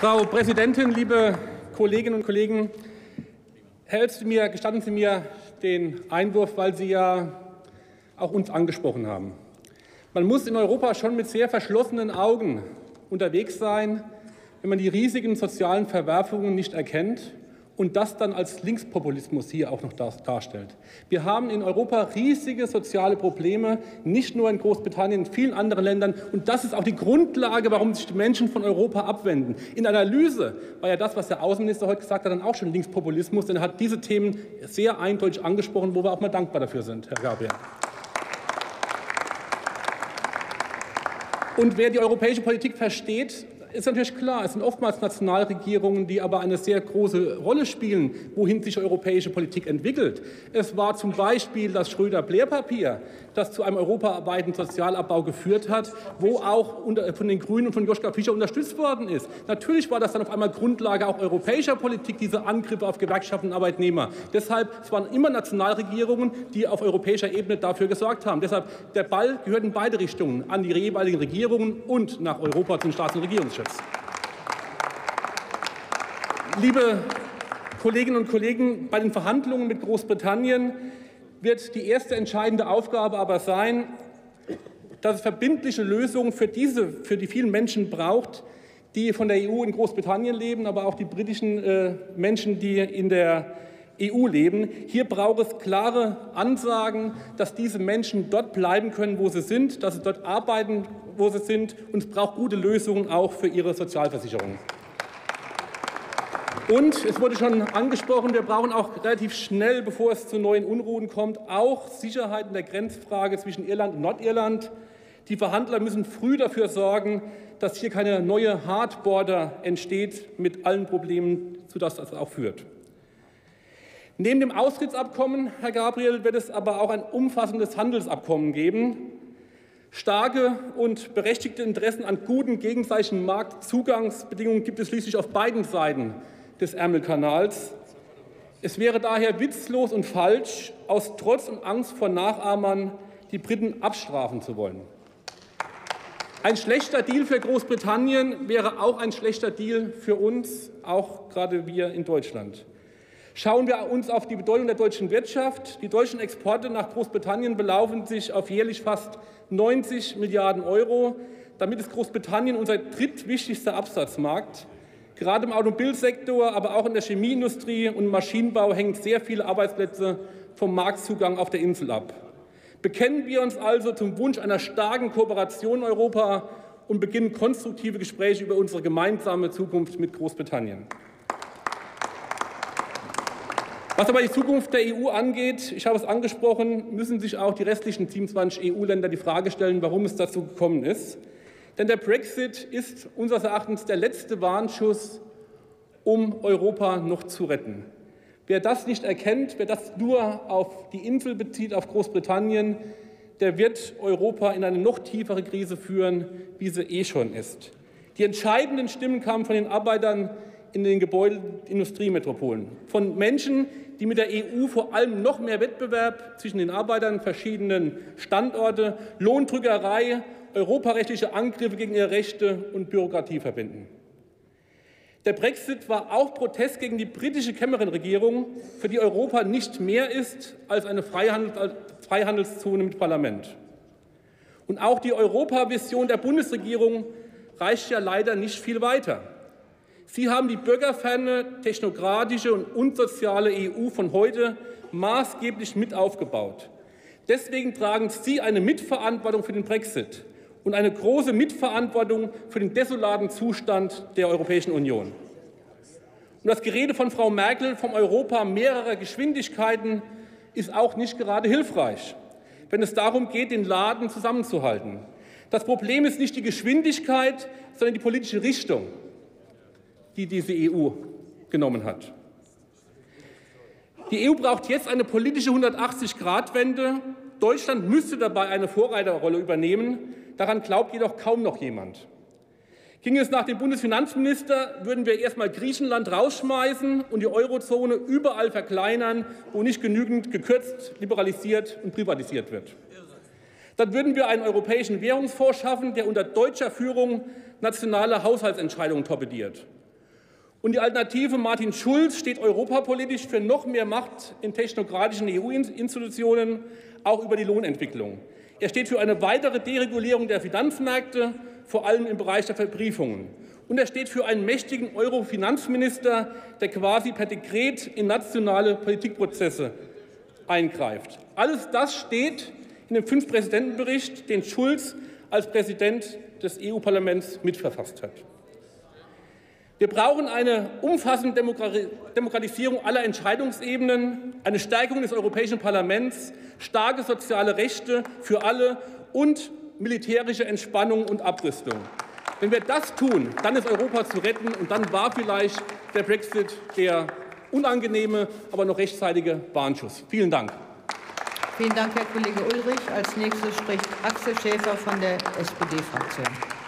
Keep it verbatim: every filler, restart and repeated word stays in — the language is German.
Frau Präsidentin, liebe Kolleginnen und Kollegen! Herr Özdemir, gestatten Sie mir den Einwurf, weil Sie ja auch uns angesprochen haben. Man muss in Europa schon mit sehr verschlossenen Augen unterwegs sein, wenn man die riesigen sozialen Verwerfungen nicht erkennt und das dann als Linkspopulismus hier auch noch darstellt. Wir haben in Europa riesige soziale Probleme, nicht nur in Großbritannien, in vielen anderen Ländern. Und das ist auch die Grundlage, warum sich die Menschen von Europa abwenden. In der Analyse war ja das, was der Außenminister heute gesagt hat, dann auch schon Linkspopulismus, denn er hat diese Themen sehr eindeutig angesprochen, wo wir auch mal dankbar dafür sind, Herr Gabriel. Und wer die europäische Politik versteht, ist natürlich klar, es sind oftmals Nationalregierungen, die aber eine sehr große Rolle spielen, wohin sich europäische Politik entwickelt. Es war zum Beispiel das Schröder-Blair-Papier, das zu einem europaweiten Sozialabbau geführt hat, wo auch von den Grünen und von Joschka Fischer unterstützt worden ist. Natürlich war das dann auf einmal Grundlage auch europäischer Politik, diese Angriffe auf Gewerkschaften und Arbeitnehmer. Deshalb, es waren immer Nationalregierungen, die auf europäischer Ebene dafür gesorgt haben. Deshalb, der Ball gehört in beide Richtungen, an die jeweiligen Regierungen und nach Europa zum Staats- und Regierungschef. Liebe Kolleginnen und Kollegen, bei den Verhandlungen mit Großbritannien wird die erste entscheidende Aufgabe aber sein, dass es verbindliche Lösungen für, diese, für die vielen Menschen braucht, die von der E U in Großbritannien leben, aber auch die britischen äh, Menschen, die in der E U leben. Hier braucht es klare Ansagen, dass diese Menschen dort bleiben können, wo sie sind, dass sie dort arbeiten, wo sie sind, und es braucht gute Lösungen auch für ihre Sozialversicherung. Und es wurde schon angesprochen, wir brauchen auch relativ schnell, bevor es zu neuen Unruhen kommt, auch Sicherheit in der Grenzfrage zwischen Irland und Nordirland. Die Verhandler müssen früh dafür sorgen, dass hier keine neue Hardborder entsteht mit allen Problemen, zu denen das auch führt. Neben dem Austrittsabkommen, Herr Gabriel, wird es aber auch ein umfassendes Handelsabkommen geben. Starke und berechtigte Interessen an guten gegenseitigen Marktzugangsbedingungen gibt es schließlich auf beiden Seiten des Ärmelkanals. Es wäre daher witzlos und falsch, aus Trotz und Angst vor Nachahmern die Briten abstrafen zu wollen. Ein schlechter Deal für Großbritannien wäre auch ein schlechter Deal für uns, auch gerade wir in Deutschland. Schauen wir uns auf die Bedeutung der deutschen Wirtschaft. Die deutschen Exporte nach Großbritannien belaufen sich auf jährlich fast neunzig Milliarden Euro. Damit ist Großbritannien unser drittwichtigster Absatzmarkt. Gerade im Automobilsektor, aber auch in der Chemieindustrie und im Maschinenbau hängen sehr viele Arbeitsplätze vom Marktzugang auf der Insel ab. Bekennen wir uns also zum Wunsch einer starken Kooperation in Europa und beginnen konstruktive Gespräche über unsere gemeinsame Zukunft mit Großbritannien. Was aber die Zukunft der E U angeht, ich habe es angesprochen, müssen sich auch die restlichen siebenundzwanzig E U-Länder die Frage stellen, warum es dazu gekommen ist. Denn der Brexit ist unseres Erachtens der letzte Warnschuss, um Europa noch zu retten. Wer das nicht erkennt, wer das nur auf die Insel bezieht, auf Großbritannien, der wird Europa in eine noch tiefere Krise führen, wie sie eh schon ist. Die entscheidenden Stimmen kamen von den Arbeitern in den Gebäude- und Industriemetropolen, von Menschen, die mit der E U vor allem noch mehr Wettbewerb zwischen den Arbeitern verschiedenen Standorte, Lohndrückerei, europarechtliche Angriffe gegen ihre Rechte und Bürokratie verbinden. Der Brexit war auch Protest gegen die britische Cameron-Regierung, für die Europa nicht mehr ist als eine Freihandelszone mit Parlament. Und auch die Europavision der Bundesregierung reicht ja leider nicht viel weiter. Sie haben die bürgerferne, technokratische und unsoziale E U von heute maßgeblich mit aufgebaut. Deswegen tragen Sie eine Mitverantwortung für den Brexit und eine große Mitverantwortung für den desolaten Zustand der Europäischen Union. Und das Gerede von Frau Merkel vom Europa mehrerer Geschwindigkeiten ist auch nicht gerade hilfreich, wenn es darum geht, den Laden zusammenzuhalten. Das Problem ist nicht die Geschwindigkeit, sondern die politische Richtung, die diese E U genommen hat. Die E U braucht jetzt eine politische hundertachtzig Grad Wende. Deutschland müsste dabei eine Vorreiterrolle übernehmen. Daran glaubt jedoch kaum noch jemand. Ging es nach dem Bundesfinanzminister, würden wir erst mal Griechenland rausschmeißen und die Eurozone überall verkleinern, wo nicht genügend gekürzt, liberalisiert und privatisiert wird. Dann würden wir einen europäischen Währungsfonds schaffen, der unter deutscher Führung nationale Haushaltsentscheidungen torpediert. Und die Alternative Martin Schulz steht europapolitisch für noch mehr Macht in technokratischen E U-Institutionen, auch über die Lohnentwicklung. Er steht für eine weitere Deregulierung der Finanzmärkte, vor allem im Bereich der Verbriefungen. Und er steht für einen mächtigen Euro-Finanzminister, der quasi per Dekret in nationale Politikprozesse eingreift. Alles das steht in dem Fünf-Präsidenten-Bericht, den Schulz als Präsident des E U-Parlaments mitverfasst hat. Wir brauchen eine umfassende Demokratisierung aller Entscheidungsebenen, eine Stärkung des Europäischen Parlaments, starke soziale Rechte für alle und militärische Entspannung und Abrüstung. Wenn wir das tun, dann ist Europa zu retten, und dann war vielleicht der Brexit der unangenehme, aber noch rechtzeitige Warnschuss. Vielen Dank. Vielen Dank, Herr Kollege Ulrich. Als nächstes spricht Axel Schäfer von der S P D-Fraktion.